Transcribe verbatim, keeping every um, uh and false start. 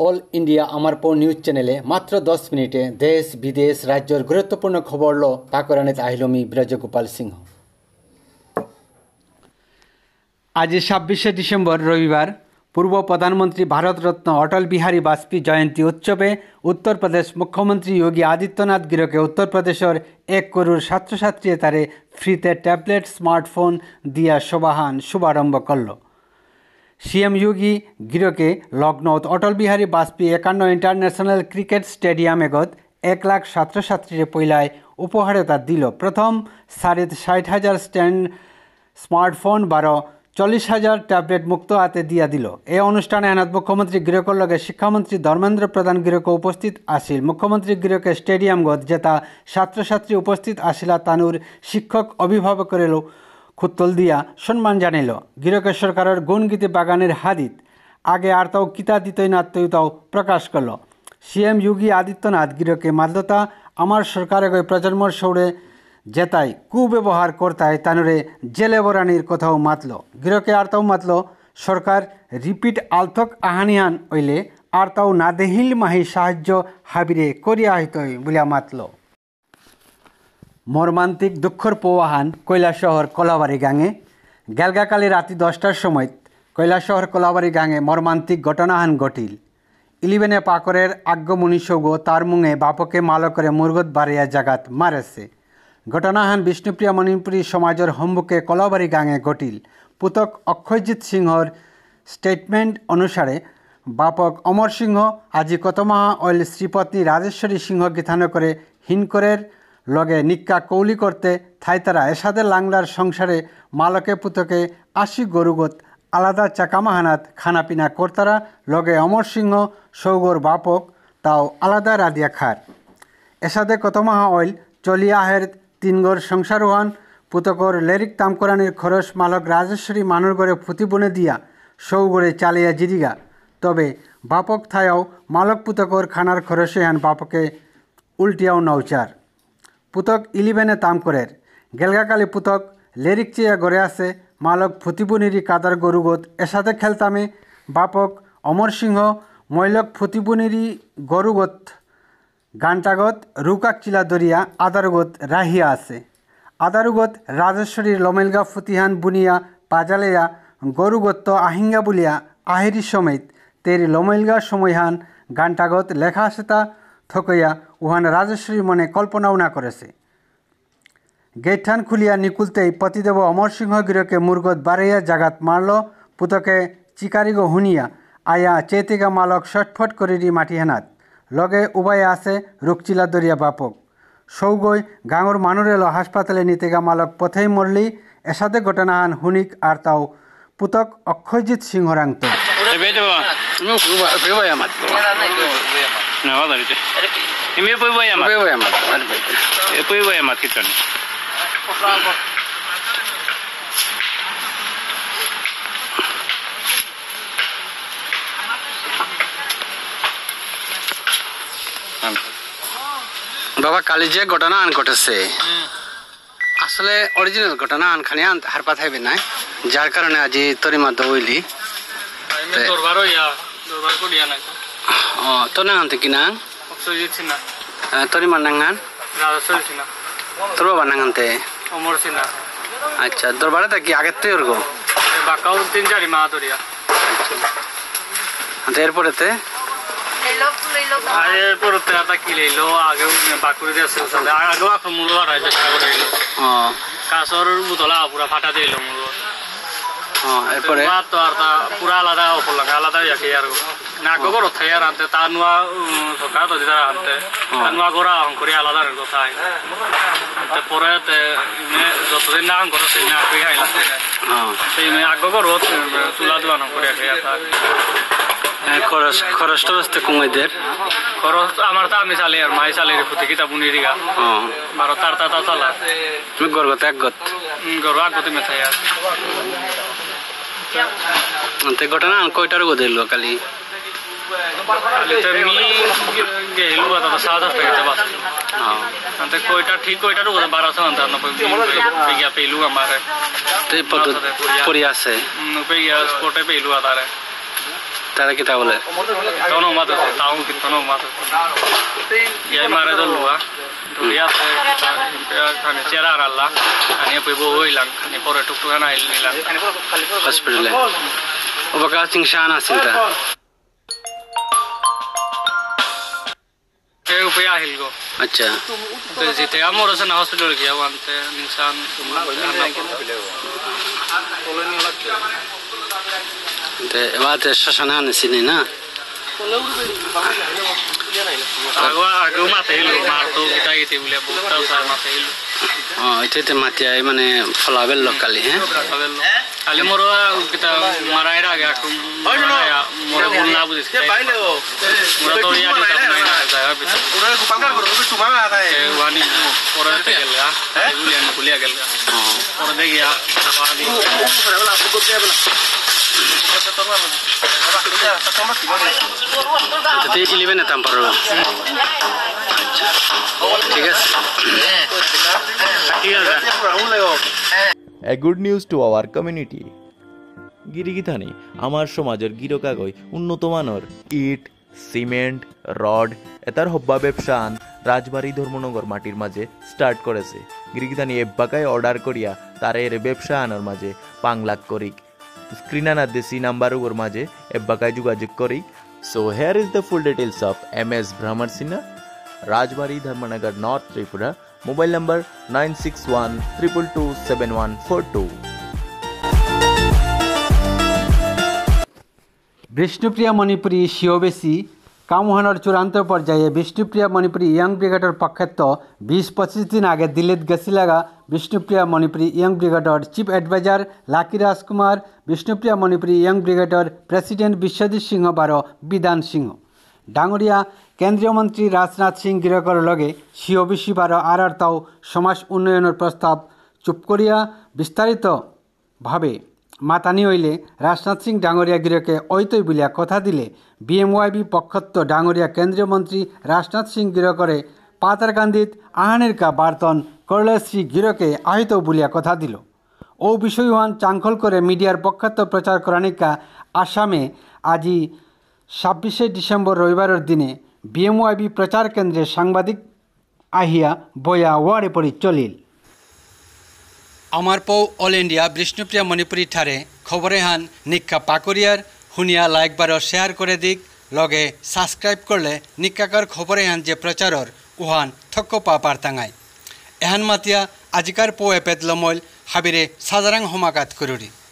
All India আমার পর news চ্যানেলে মাত্র দশ মিনিটে দেশ বিদেশ রাজ্যের গুরুত্বপূর্ণ খবর লো পাকরানিত আহিলমি ব্রজগোপাল সিংহ। আজ ছাব্বিশে ডিসেম্বর রবিবার পূর্ব প্রধানমন্ত্রী ভারতরত্ন অটল বিহারী বাজপেয়ী জয়ন্তী উৎসবে উত্তরপ্রদেশ মুখ্যমন্ত্রী যোগী আদিত্যনাথ গিরকে উত্তরপ্রদেশের এক করোড় ছাত্রছাত্রী তারে ফ্রিতে ট্যাবলেট স্মার্টফোন দিয়া শোভাহান শুভারম্ভ করল। সিএম যোগী গিরকে লখনৌত অটল বিহারী বাজপেয়ী একান্ন ইন্টারন্যাশনাল ক্রিকেট স্টেডিয়ামে গত এক লাখ ছাত্রছাত্রীর পয়লায় উপহারতা দিল। প্রথম সারিত ষাট হাজার স্ট্যান্ড স্মার্টফোন বারো চল্লিশ হাজার ট্যাবলেট মুক্ত হাতে দিয়া দিল। এই অনুষ্ঠানে এনাত মুখ্যমন্ত্রী গিরকর লগে শিক্ষামন্ত্রী ধর্মেন্দ্র প্রধান গিরক উপস্থিত আসিল। মুখ্যমন্ত্রী গিরকে স্টেডিয়ামগত যেটা ছাত্রছাত্রী উপস্থিত আসিলা তানুর শিক্ষক অভিভাবকের খুত্তল দিয়া সম্মান জানাইল। গিরকের সরকারের গুণগীতি বাগানের হাদিত আগে আর তাও কিতা দিতই না তাও প্রকাশ করল। সিএম যোগী আদিত্যনাথ গিরকে মাল্যতা আমার সরকারের প্রজন্মর সৌরে যেতাই কুব্যবহার করতায় তানুরে জেলে বরানির কথাও মাতল। গিরকে আর তাও মাতল সরকার রিপিট আলথক আহানিহান হইলে আর তাও না দেহিল মাহি সাহায্য হাবিরে করিয়া হইতই বলিয়া মাতল। মর্মান্তিক দুঃখর পোয়াহান কৈলাসহর কলাবাড়ি গাঙে গেলগাকালে রাতি দশটার সময় কৈলাসহর কলাবাড়ি গাঙে মর্মান্তিক ঘটনাহান ঘটিল। ইলিভেনে পাকরের আজ্ঞমণি সৌগ তার মুঙে বাপকে মালো করে মুরগত বাড়িয়া জাগাত মারেছে। ঘটনাহান বিষ্ণুপ্রিয়া মণিপুরী সমাজের সম্মুখে কলাবাড়ি গাঙে ঘটিল। পুতক অক্ষয়জিৎ সিংহর স্টেটমেন্ট অনুসারে বাপক অমর সিংহ আজি কতমাহা অইল শ্রীপত্নী রাজেশ্বরী সিংহ গীতান করে হিনকরের লগে নিক্কা কৌলি করতে থাইতারা এসাদের লাংলার সংসারে মালকে পুতকে আশি গরুগত আলাদা চাকামাহানাত খানাপিনা করতারা লগে অমর সিংহ সৌগর বাপক তাও আলাদা রাধিয়া খার। এসাদে কতমাহা অইল চলিয়া আহের তিনগর সংসার হন পুতকর লেরিক তামকরানির খরচ মালক রাজেশ্বরী মানুর গড়ে ফুতি বনে দিয়া সৌগড়ে চালিয়া জিরিগা। তবে বাপক থায়াও মালক পুতকর খানার খরচে হান বাপকে উল্টিয়াও নৌচার। পুতক ইলিভেনে তামকরের গেলগাকালি পুতক লেরিক চেয়া গড়ে আছে মালক ফুতিবুনিরি কাদার গরুগত এসাথে খেলতামে বাপক অমর সিংহ মৈলক ফুতিবুনিরি গরুগত গানটাগত রুকাক চিলা দরিয়া আদারুগত রাহিয়া আছে। আদারুগত রাজেশ্বরীর লমেলগা ফুতিহান বুনিয়া পাজালেয়া গরুগত আহিঙ্গা বলিয়া আহেরি সমেত তেরি লমেলগা সময়হান গানটাগত লেখা আছে তা থকইয়া উহান রাজেশ্বরী মনে কল্পনাও না করেছে। গেটঠান খুলিয়া নিকুলতেই পতিদেব অমর সিংহ গিরকে মুরগত বাড়াইয়া জাগাত মারল। পুতকে চিকারিগ হুনিয়া আয়া চেতিগা মালক শটফট করিরি মাটি হেনাত লগে উবায়ে আছে রুকচিলা দরিয়া বাপক সৌগই গাঙর মানুর এলো হাসপাতালে নিতেগা মালক পথেই মরলি। এসাদে ঘটনাহান হুনিক আর তাও পুতক অক্ষয়জিৎ সিংহরাংত। বাবা কালি যে ঘটনা আন ঘটেছে আসলে অরিজিনাল ঘটনা আনখানে আন হার পাঠাইবে না, যার কারণে আজি তরিমা দইলি ও তো না আনতে কিনা তরিমা নাঙ্গান তোর বাবা নাঙ্গানতে আচ্ছা দরবারে থাকি আগের তো ওরকম তিন চারি মা ধরিয়া এরপরেতে এরপরে কি লইলো আগেও বাকুড়ি দিয়ে আগেও আপনার মূল হারাই চেষ্টা করে এলো কাঁচর বুতলা পুরা ফাটা দিয়ে এলো মূল এরপরে তো আর তা পুরা আলাদা অপর লাগে আলাদা ইয়াকে আর নাগো ঘর থাই আর আনতে তা নোয়া সরকার তো দিদার আনতে নোয়া গোড়া অঙ্ক করে আলাদা কথা পরে যতদিন না অঙ্ক সেই না আগে খাইলাম সেই আগো ঘর চুলা দোয়ানো করে খাইয়া খরচ খরচ টরচ কুমাইদের খরচ আমার তো আমি চালি আর মাই চালি ফুটি কিতা বুনি দিগা বারো তার তা চালা তুমি গর্গত একগত গর্ব আগতে মেথাই আর তে ঘটনা কয়টার গদিল কালি মি গেলু বাতা সাদা পেতে বাসante কয়টা ঠিক কয়টার গদে বারোশো আনতে না পেগিয়া পেলু আমারে তে পরিয়া আছে পেগিয়া স্পটে পেলু আদারে তারা কিতা বলে কীর্তনও মাত আছে তাও কীর্তনও মাত আছে ইয়াই মারে দলুয়া দুনিয়াতে খানে চেরা আল্লাহ খানে পইব হইলাম খানে পরে টুকটুকানা নিলাম হসপিটালে ওবাকা চিংশান আছে তা এ উপায় আহিল গো আচ্ছা তো যেতে আমার আছে না হসপিটালে গিয়া আনতে নিশান তে বাতে শ্মশানে আনছিনি না আগো আগো মাতে হিলো মার তো গিতা গিতে বলে বহুতাও সার মাতে হিলো ও এতে মাতিয়াই মানে ফলাবেল লোকালি হ্যাঁ কালি মোর গিতা মারাইরা আগে আকু মোর ভুল না বুঝিস মোর তো ইয়া দিতা নাই না জায়গা ভিতর ওরা গুপাঙ্গা করো তুমি তোমা আতা এ ওয়ানি পরে তে গেলগা এগুলি আমি ভুলিয়া গেলগা পরে দে গিয়া ওয়ানি তো ইলেভেনে তাম পারো ঠিক আছে ঠিক আছে A good news to our community. গিরিগিথানি আমার সমাজের গিরকাগৈ উন্নত মানের ইট সিমেন্ট রড এটার হব্বা ব্যবসা আন রাজবাড়ি ধর্মনগর মাটির মাঝে স্টার্ট করেছে গিরিগিথানি এব্বাকায় অর্ডার করিয়া তার এর ব্যবসা আনার মাঝে পাং লাখ করিক স্ক্রিনার দেশি নাম্বারগুলোর মাঝে এব্বাকায় যোগাযোগ করিক so here is the full details of M S Bhramar Sinha Rajbari Dharmanagar north Tripura mobile number nine six one triple two seven one four two. Bishnupriya Manipuri শিওবেশি কামোহানোর চূড়ান্ত পর্যায়ে বিষ্ণুপ্রিয়া মণিপুরী ইয়ং ব্রিগেডের পক্ষেত্ব বিশ পঁচিশ দিন আগে দিল্লিত গেছিলাগা বিষ্ণুপ্রিয়া মণিপুরী ইয়ং ব্রিগেডর chief adviser Lucky Rajkumar Bishnupriya Manipuri young ব্রিগেডর প্রেসিডেন্ট বিশ্বজিৎ সিংহ বারো বিধান সিংহ ডাঙরিয়া কেন্দ্রীয় মন্ত্রী রাজনাথ সিং গিরকর লগে শিওবিশি বারো আর আর তাও সমাজ উন্নয়নের প্রস্তাব চুপ করিয়া বিস্তারিতভাবে মাতানি হইলে রাজনাথ সিং ডাঙরিয়া গিরকে ঐতই বলিয়া কথা দিলে বিএমওয়াইবি পক্ষত্ব ডাঙরিয়া কেন্দ্রীয় মন্ত্রী রাজনাথ সিং গিরকরে পাতারকান্দিত আহানের কা বার্তন করলে শ্রী গিরকে আহিত বলিয়া কথা দিল ও বিষয়ওয়ান চাঙ্খল করে মিডিয়ার পক্ষত্ব প্রচার করানিকা আসামে আজি ছাব্বিশে ডিসেম্বর রবিবারের দিনে বিএমওয়াইবি প্রচার কেন্দ্রে সাংবাদিক আহিয়া বয়া ওয়ারে পড়ি চলিল আমার পৌ অল ইন্ডিয়া বিষ্ণুপ্রিয়া মণিপুরী ঠারে খবরে হান নিক্কা পাকরিয়ার হুনিয়া লাইক বারো শেয়ার করে দিক লগে সাবস্ক্রাইব করলে নিক্কাকার খবরে হান যে প্রচারর উহান থক্ক পা পারতাঙায় এহান মাতিয়া আজিকার পৌ এপেত লমল হাবিরে সাজারাং হমাকাত করুরি।